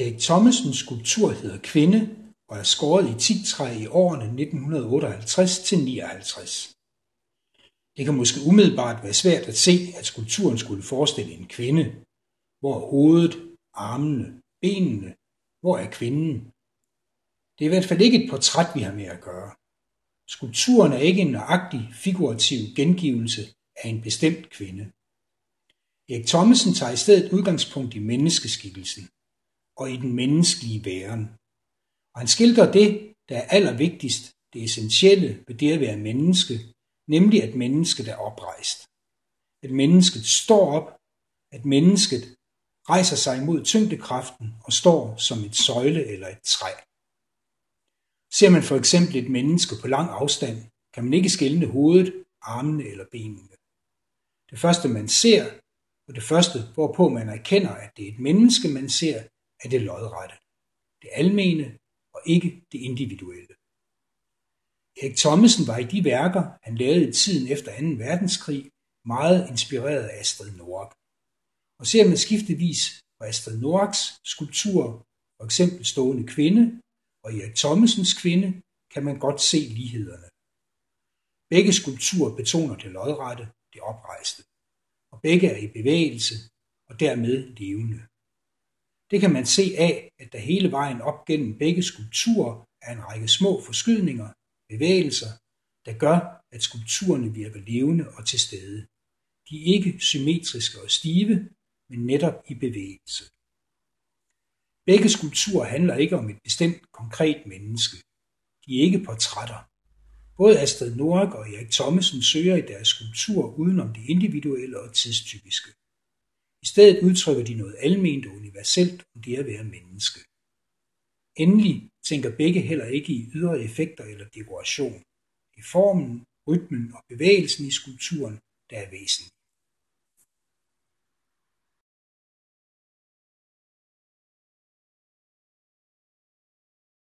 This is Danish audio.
Erik Thommesens skulptur hedder Kvinde og er skåret i teaktræ i årene 1958 til 59. Det kan måske umiddelbart være svært at se, at skulpturen skulle forestille en kvinde. Hvor er hovedet, armene, benene? Hvor er kvinden? Det er i hvert fald ikke et portræt, vi har med at gøre. Skulpturen er ikke en nøjagtig figurativ gengivelse af en bestemt kvinde. Erik Thommesen tager i stedet udgangspunkt i menneskeskikkelsen og i den menneskelige væren. Og han skildrer det, der er allervigtigst, det essentielle ved det at være menneske, nemlig at mennesket er oprejst. At mennesket står op, at mennesket rejser sig mod tyngdekraften og står som et søjle eller et træ. Ser man for eksempel et menneske på lang afstand, kan man ikke skelne hovedet, armene eller benene. Det første man ser, og det første hvorpå man erkender, at det er et menneske man ser, er det lodrette, det almene og ikke det individuelle. Erik Thommesen var i de værker, han lavede i tiden efter 2. verdenskrig, meget inspireret af Astrid Noack. Og ser man skiftevis på Astrid Noacks skulpturer, for eksempel Stående Kvinde og Erik Thommesens Kvinde, kan man godt se lighederne. Begge skulpturer betoner det lodrette, det oprejste, og begge er i bevægelse og dermed levende. Det kan man se af, at der hele vejen op gennem begge skulpturer er en række små forskydninger, bevægelser, der gør, at skulpturerne virker levende og til stede. De er ikke symmetriske og stive, men netop i bevægelse. Begge skulpturer handler ikke om et bestemt konkret menneske. De er ikke portrætter. Både Astrid Noack og Erik Thommesen søger i deres skulpturer udenom det individuelle og tidstypiske. I stedet udtrykker de noget alment og universelt om det at være menneske. Endelig tænker begge heller ikke i ydre effekter eller dekoration. Det er formen, rytmen og bevægelsen i skulpturen, der er væsentlig.